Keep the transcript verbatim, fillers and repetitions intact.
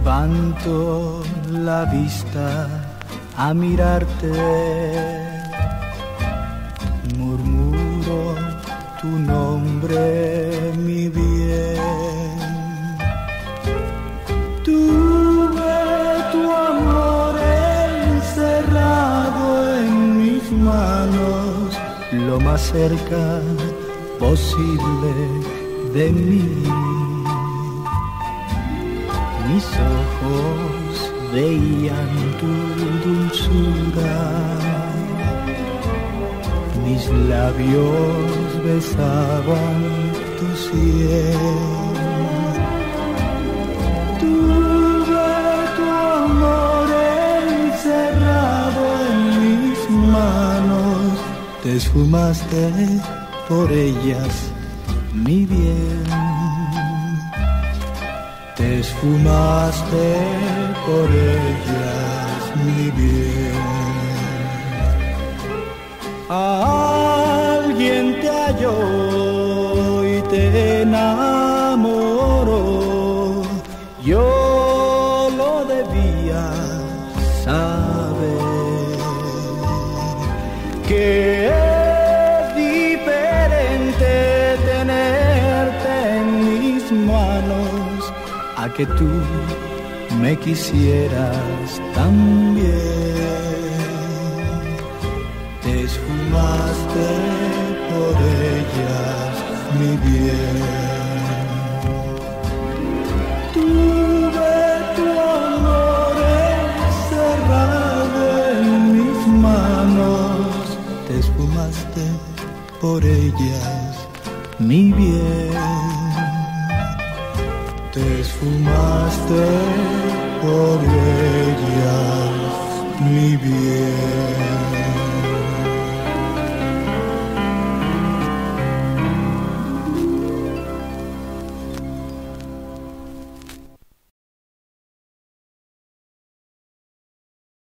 Levanto la vista a mirarte, murmuro tu nombre, mi bien. Tuve tu amor encerrado en mis manos, lo más cerca posible de mí. Mis ojos veían tu dulzura, mis labios besaban tu sien. Tuve tu amor encerrado en mis manos, te esfumaste por ellas, mi bien. Te esfumaste por ellas, mi bien. Alguien te halló y te enamoró, yo lo debía saber, que es diferente tenerte en mis manos a que tú me quisieras también. Te esfumaste por ellas, mi bien. Tuve tu amor encerrado en mis manos, te esfumaste por ellas, mi bien. Te esfumaste por ellas, mi bien.